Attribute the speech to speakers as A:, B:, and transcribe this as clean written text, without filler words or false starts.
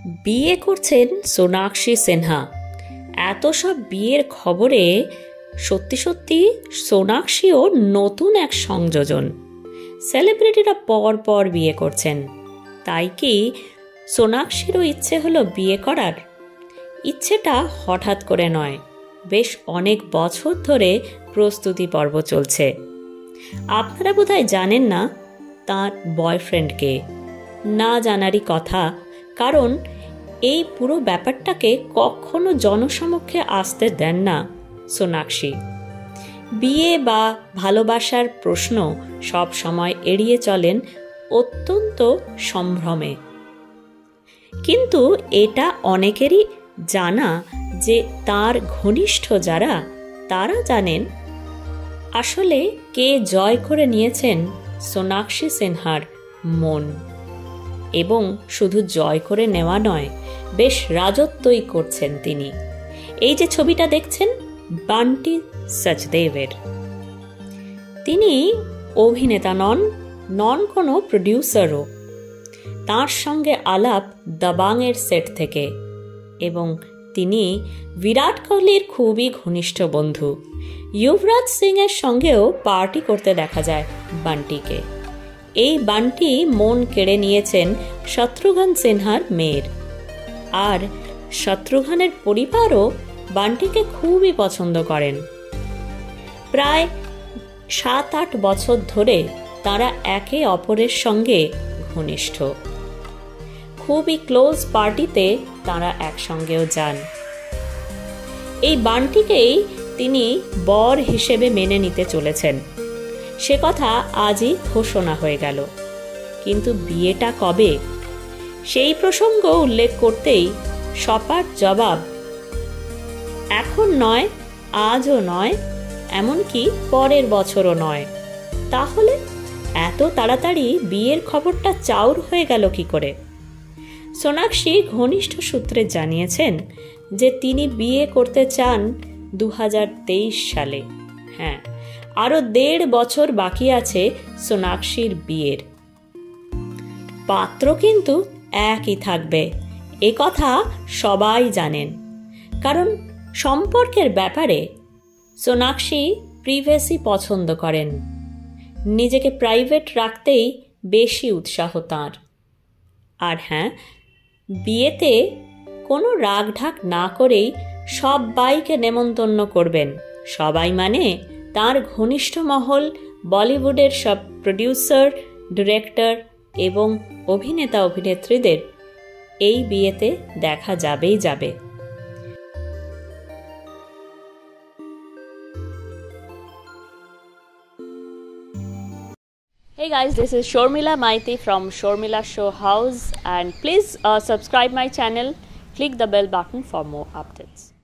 A: বিয়ে করছেন সোনাক্ষী সিনহা। এত সব বিয়ের খবরে সত্যি সত্যি সোনাক্ষীও নতুন এক সংযোজন। সেলিব্রিটিরা পর পর বিয়ে করছেন, তাই কি সোনাক্ষীরও ইচ্ছে হলো বিয়ে করার? ইচ্ছেটা হঠাৎ করে নয়, বেশ অনেক বছর ধরে প্রস্তুতি পর্ব চলছে। আপনারা বোধহয় জানেন না তার বয়ফ্রেন্ডকে, না জানারই কথা, কারণ এই পুরো ব্যাপারটাকে কখনো জনসমক্ষে আসতে দেন না সোনাক্ষী। বিয়ে বা ভালোবাসার প্রশ্ন সব সময় এড়িয়ে চলেন অত্যন্ত সম্ভ্রমে। কিন্তু এটা অনেকেরই জানা যে তার ঘনিষ্ঠ যারা, তারা জানেন আসলে কে জয় করে নিয়েছেন সোনাক্ষী সিনহার মন। এবং শুধু জয় করে নেওয়া নয়, বেশ রাজত্বই করছেন তিনি। এই যে ছবিটা দেখছেন বান্টি সচদেবের, তিনি অভিনেতা নন কোনো প্রডিউসারও। তার সঙ্গে আলাপ দাবাংয়ের সেট থেকে, এবং তিনি বিরাট কোহলির খুবই ঘনিষ্ঠ বন্ধু। যুবরাজ সিং এর সঙ্গেও পার্টি করতে দেখা যায় বান্টিকে। এই বান্টি মন কেড়ে নিয়েছেন শত্রুঘ্ন সিনহার মেয়ের, আর শত্রুঘ্নের পরিবারও বান্টিকে খুবই পছন্দ করেন। প্রায় 7-8 বছর ধরে তারা একে অপরের সঙ্গে ঘনিষ্ঠ। খুবই ক্লোজ পার্টিতে তারা একসঙ্গেও যান। এই বান্টিকেই তিনি বর হিসেবে মেনে নিতে চলেছেন, সে কথা আজই ঘোষণা হয়ে গেল। কিন্তু বিয়েটা কবে, সেই প্রসঙ্গ উল্লেখ করতেই সপাট জবাব, এখন নয়, আজও নয়, এমনকি পরের বছরও নয়। তাহলে এত তাড়াতাড়ি বিয়ের খবরটা চাউর হয়ে গেল কি করে? সোনাক্ষী ঘনিষ্ঠ সূত্রে জানিয়েছেন যে তিনি বিয়ে করতে চান 2023 সালে। হ্যাঁ, আরো 1.5 বছর বাকি আছে সোনাক্ষীর বিয়ের। পাত্র কিন্তু একই থাকবে, এ কথা সবাই জানেন। কারণ সম্পর্কের ব্যাপারে সোনাক্ষী প্রাইভেসি পছন্দ করেন, নিজেকে প্রাইভেট রাখতেই বেশি উৎসাহ তাঁর। আর হ্যাঁ, বিয়েতে কোনো রাগঢাক না করেই সবাইকে নেমন্তন্ন করবেন। সবাই মানে তার ঘনিষ্ঠ মহল, বলিউডের সব প্রডিউসার, ডিরেক্টর এবং অভিনেতা অভিনেত্রীদের এই বিয়েতে দেখা যাবেই যাবে। Hey guys, this is Shormila Maiti from Shormila Show House, and please subscribe my channel, click the bell button for more updates.